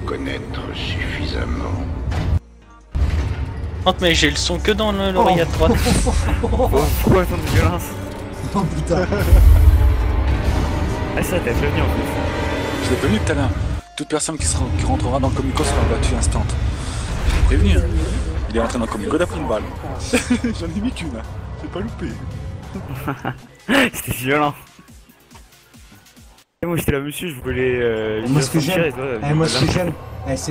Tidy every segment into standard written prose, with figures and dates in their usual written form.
connaître suffisamment. Oh, mais j'ai le son que dans l'oreille à droite. Pourquoi tant de violence? Oh putain. Ah ça t'as prévenu en plus. Je l'ai prévenu tout à l'heure. Toute personne qui rentrera dans le Comico sera battue instant. J'ai prévenu. Hein. Il est rentré dans le Comico d'après une balle. J'en ai mis qu'une. J'ai pas loupé. C'était violent. Et moi j'étais là monsieur, je voulais... Moi ce que j'aime, moi ce que j'aime, c'est...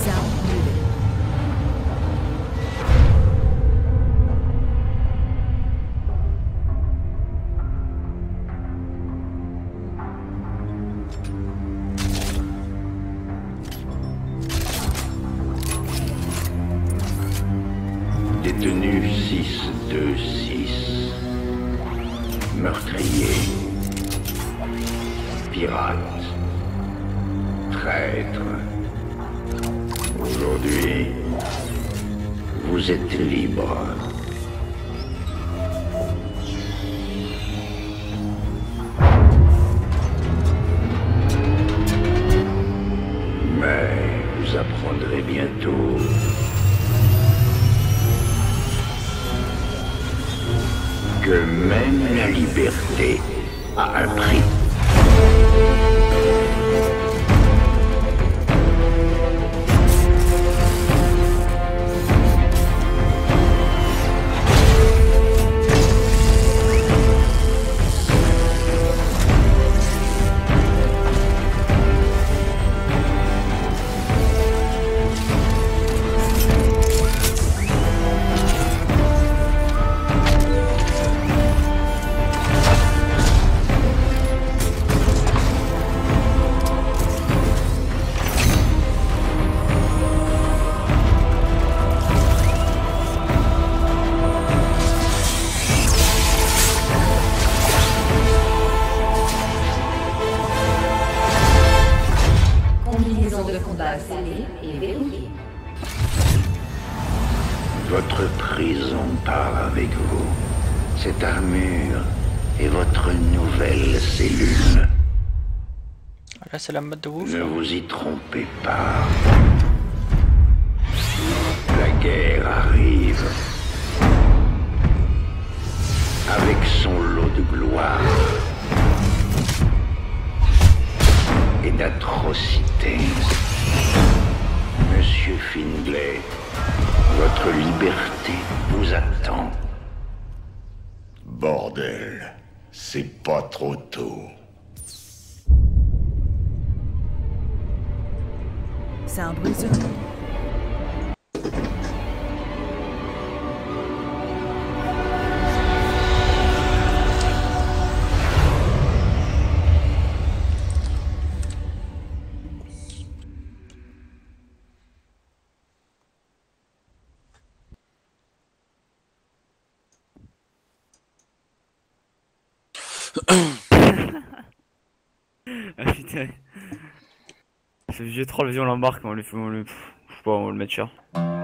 Détenu 626. Meurtrier. Pirate. Traître. Aujourd'hui, vous êtes libre. Mais vous apprendrez bientôt que même la liberté a un prix. Votre prison part avec vous. Cette armure est votre nouvelle cellule. Là, c'est la mode de ouf. Ne vous y trompez pas. La guerre arrive. Avec son lot de gloire et d'atrocités. Monsieur Findlay, votre liberté vous attend. Bordel, c'est pas trop tôt. Sound resumed. Ah putain. Ce vieux troll, vas-y on l'embarque, on le fait, je sais pas, on va le mettre cher.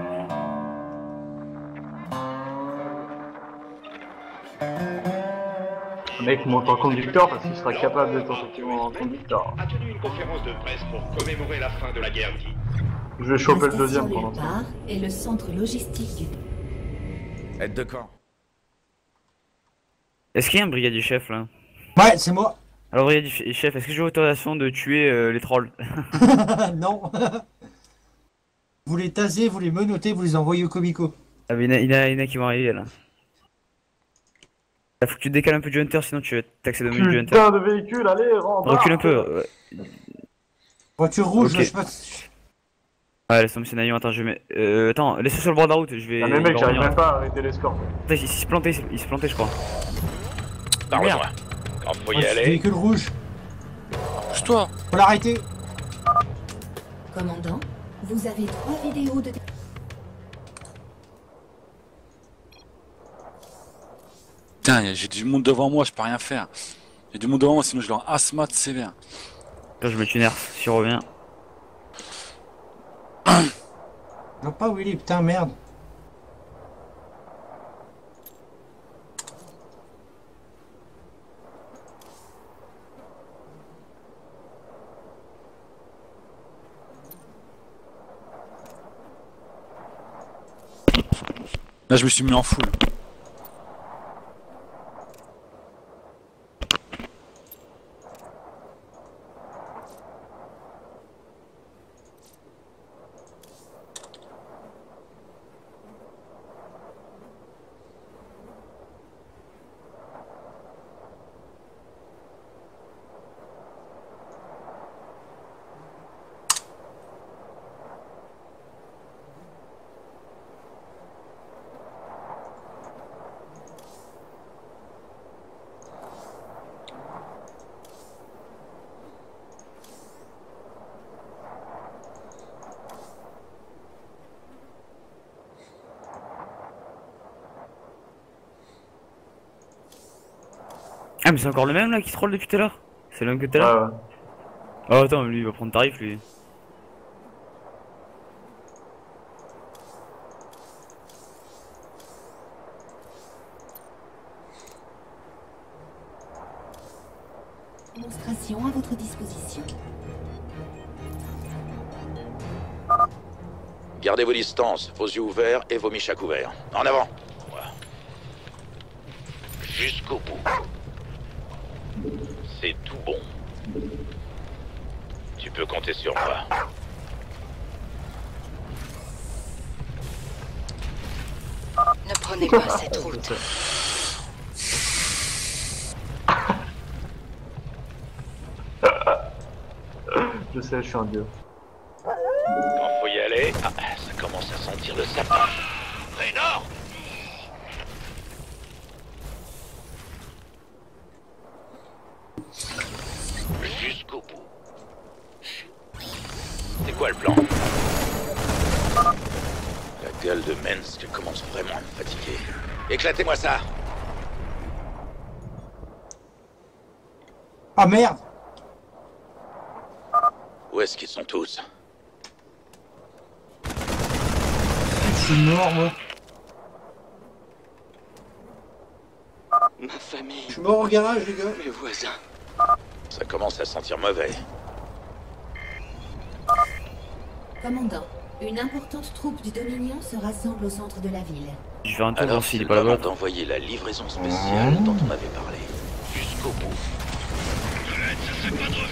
Le mec monte en conducteur parce qu'il sera capable d'être effectivement en conducteur. A tenu une conférence de presse pour commémorer la fin de la guerre d'I. Je vais choper le deuxième pendant ça. Et le centre logistique du... Aide de camp. Est-ce qu'il y a un brigadier chef là? Ouais, c'est moi. Alors brigadier chef, est-ce que j'ai l'autorisation de tuer les trolls? Non. Vous les tasez, vous les menottez, vous les envoyez au comico. Ah mais il y en a qui vont arriver là. Faut que tu décales un peu du hunter sinon tu t'accèdes au menu du hunter. Putain de véhicule, allez, rentre. Recule un peu. Voiture rouge, Ok. là, je sais pas. Ouais, laisse tomber scénario, attends, je mets. Attends, laisse-le sur le bord de la route, je vais. Ah, mais mec, il va j'arrive revenir. même pas à arrêter l'escorte. Putain, il se plantait, je crois. T'as Merde. rejoint. Quand faut y Ouais, aller. véhicule rouge. Pousse-toi. Faut l'arrêter. Commandant, vous avez 3 vidéos de... Putain, j'ai du monde devant moi, je peux rien faire. J'ai du monde devant moi, sinon je leur asthma sévère. Là, je mets une nerf, si je reviens. Je vois pas où il est, putain, merde. Là, je me suis mis en full. Ah mais c'est encore le même là qui troll depuis tout à l'heure. C'est le même que tout à l'heure. Ouais. Oh attends, lui il va prendre tarif lui. Démonstration à votre disposition. Gardez vos distances, vos yeux ouverts et vos miches à couvert. En avant. Voilà. Jusqu'au bout. C'est tout bon. Tu peux compter sur moi. Ne prenez pas cette route. Je sais, je suis un dieu. Quand faut y aller, ça commence à sentir le sapin. Raynor! Jusqu'au bout. C'est quoi le plan? La gueule de Mensk commence vraiment à me fatiguer. Éclatez-moi ça! Ah merde! Où est-ce qu'ils sont tous? Je suis mort moi. Ma famille, Je suis mort au garage les gars. mes voisins. Ça commence à sentir mauvais. Commandant, une importante troupe du Dominion se rassemble au centre de la ville. Je vais un tour Alors voir c'est s'il le est pas là-bas. moment d'envoyer la livraison spéciale dont on avait parlé. Jusqu'au bout. Je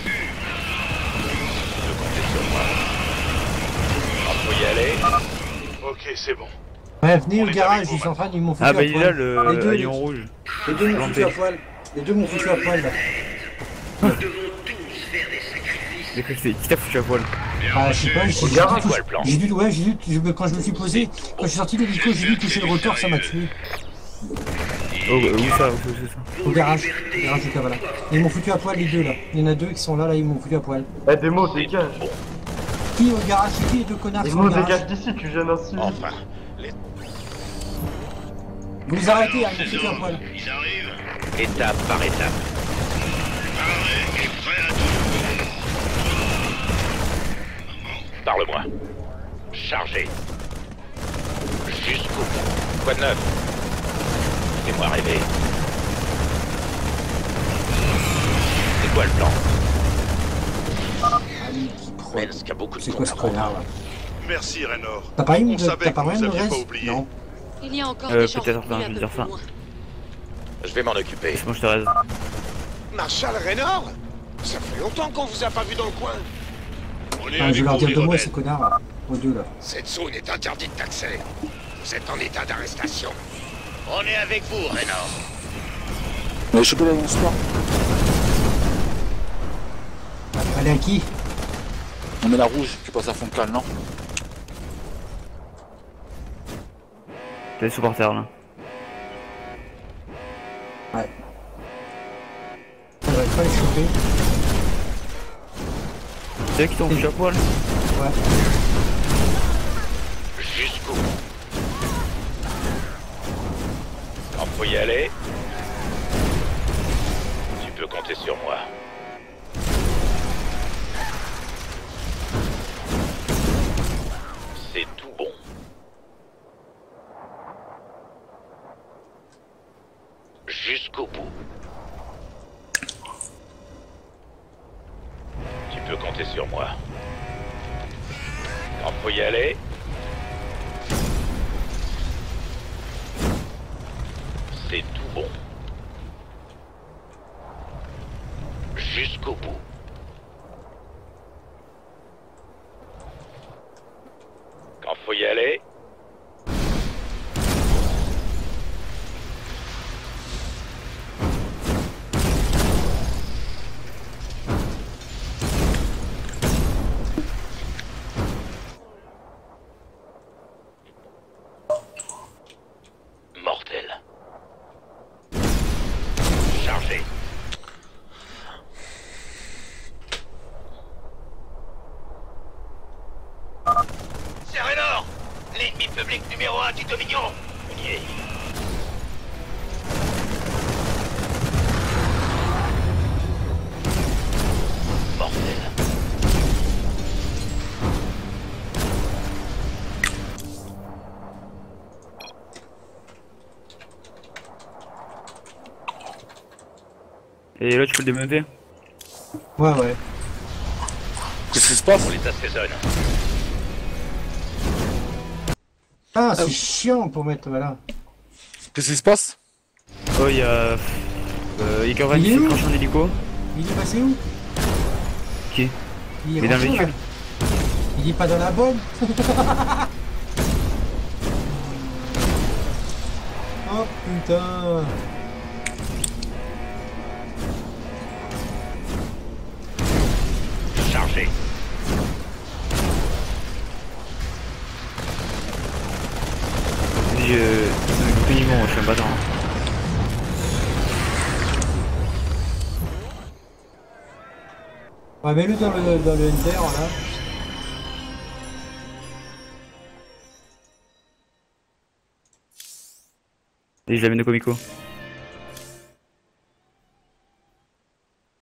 peux compter sur moi. Quand faut y aller. Ok, c'est bon. Ouais, venez au garage, ils sont en train, ils m'ont foutu Ah à bah il est là poil. le lion rouge. Les deux m'ont foutu à poil. Les deux m'ont foutu à poil là. J'ai cru que c'était qui t'a foutu à poil. Ah, je sais pas, Au garage, C'est quoi le plan? j'ai vu, ouais, j'ai vu, quand je me suis posé, quand je suis sorti de l'hélico, j'ai vu toucher le rotor, ça m'a tué. Oh où ça, où ça? Au garage du Kavala. Ils m'ont foutu à poil les deux là. Il y en a deux qui sont là, ils m'ont foutu à poil. Eh, Démo, dégage. Qui au garage? C'est qui les deux connards qui sont au Démo, garage? dégage d'ici, tu gênes ainsi. Enfin, les... Vous les arrêtez, hein, ils m'ont foutu à poil. Ils arrivent. étape par étape. Arrêt est prêt à tout. Parle-moi. Chargé. Jusqu'au bout. Quoi de neuf? Fais-moi rêver. C'est quoi le plan? Allez, qui pro. Mensk a beaucoup de C'est comptes quoi ce à rendre. connard là? Merci, Raynor. T'as pas On une de, savait t'as pas que rien vous de aviez reste? pas oublié. Non. Il y a encore des gens peut-être, retenus je vais dire ça. Je vais m'en occuper. Laisse-moi je te reste. Marshal Raynor? Ça fait longtemps qu'on vous a pas vu dans le coin. On est Ah, je avec vais leur vous, dire les deux mots à rebelles. ces connards là. Aux deux là. Cette zone est interdite d'accès. Vous êtes en état d'arrestation. On est avec vous, Raynor. Mais je peux aller bonsoir. Allez à qui? On met la rouge qui passe à fond de cale, non? T'es sous par terre là. Ouais. Ça va pas les choper. C'est eux qui t'ont foutu à poil? Ouais. Jusqu'au bout. Quand faut y aller, tu peux compter sur moi. C'est tout bon. Jusqu'au bout. Tu peux compter sur moi. Quand faut y aller, C'est tout bon. Jusqu'au bout. Quand faut y aller, mortel. Chargé. Serenor, l'ennemi public numéro 1 du Dominion. On y est. Mortel. Et là, tu peux le démonter? Ouais, ouais. Qu'est-ce qui se passe? On les assaisonne. Ah, c'est chiant pour mettre, voilà. Qu'est-ce qui se passe? Oh, il y a. Ikaran Il est qui se où crache en hélico. Il est passé où? Qui? Il Il est dans le rentré, véhicule. là. Il est pas dans la bonne. Oh putain. Chargé. Vas-y, péniblement, moi je suis un bâtard. Ouais, mets-le dans le Ender, là. Et je l'amène au Comico.